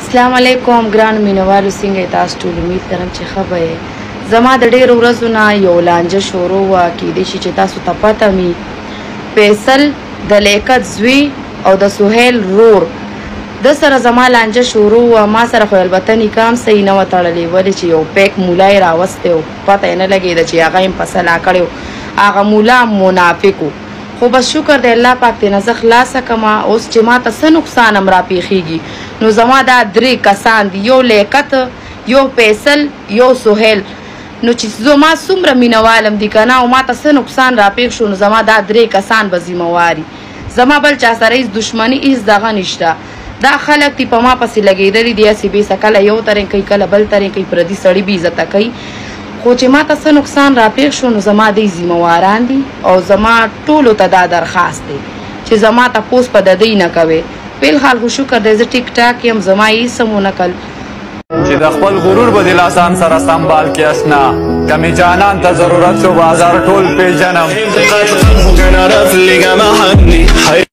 अस्सलाम वालेकुम ګران مینوالو څنګه تاسو ټول امید کوم چې ښه به زما د ډېر ورځو نه یو لانجه شروع وا کېدای شي چې تاسو ته پته می فیصل د لیکت زوی او د سهیل رور د سره زما لانجه شروع وا ما سره خو البته نکام صحیح نه وتړلې ولې چې یو پیک مولای راوسته او پته نه لګېده چې هغه یې فیصله کړو هغه مولا منافقو خو بس شکر دی الله پاک ته نه خلاصه کما اوس چې ما ته څه نقصان هم را پیښیږي نو زما دا درې کسان دي یو لیکت یو فیصل یو سهیل نو چې زما څومره مینوالم دي که نه او ما ته څه نقصان را پیښ شو نو زما دا درې کسان به ذمهواري زما بل چا سره هېڅ دشمني هېڅ دغه نشته دا خلک دي په ما پسې لګېدلي دي هسې بېسه کله یو ترې کوي کله بل ترې کوي پردي سړي بې عزته کوي خو چې ما ته څه نقصان را پیښ شو نو زما دی ذمهواران دي او زما ټولو ته دا درخواست دی چې زما تپوس په د دوی نه کوئ فلحال خو شکر دی زه ټیک ټاک یم زما هېڅ هم ونه کړ چې د خپل غرور به دل آسان سره سنبال کې اشنا کمی جانان ته ضرورت شو بازار ټول پیژنم